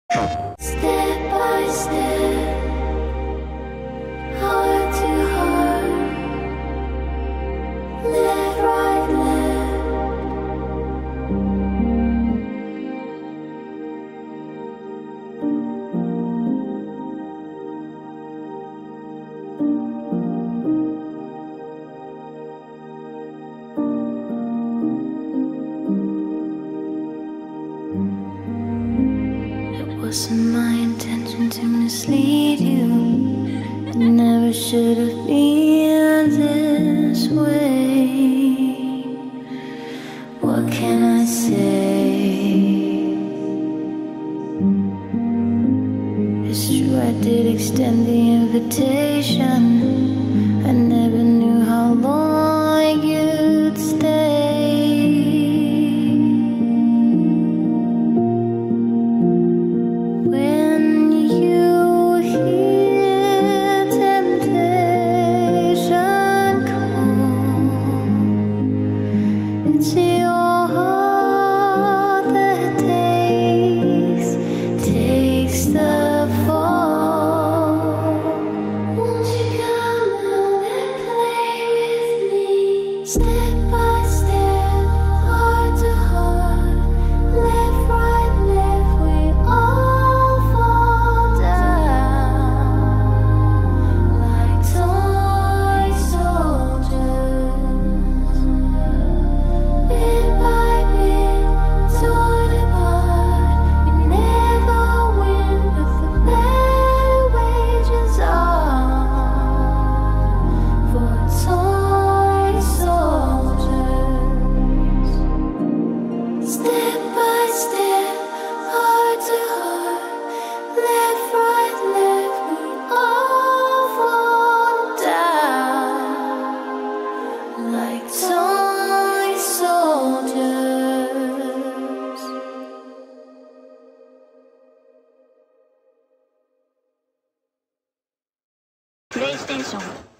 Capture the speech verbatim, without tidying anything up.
Step by step, heart to heart, left, right, left. It wasn't my intention to mislead you. It never should have been this way. What can I say? It's true, I did extend the invitation. I never knew how long you'd stay. When you hear temptation come, it's your heart that takes, takes the fall. Won't you come out and play with me? Step by step, heart to heart, left, right, left, we all fall down like toy soldiers. Bit by bit, torn apart, we never win, but the better wages are for toy soldiers. Step by step, heart to heart, left, right, left, we all fall down like toy soldiers. PlayStation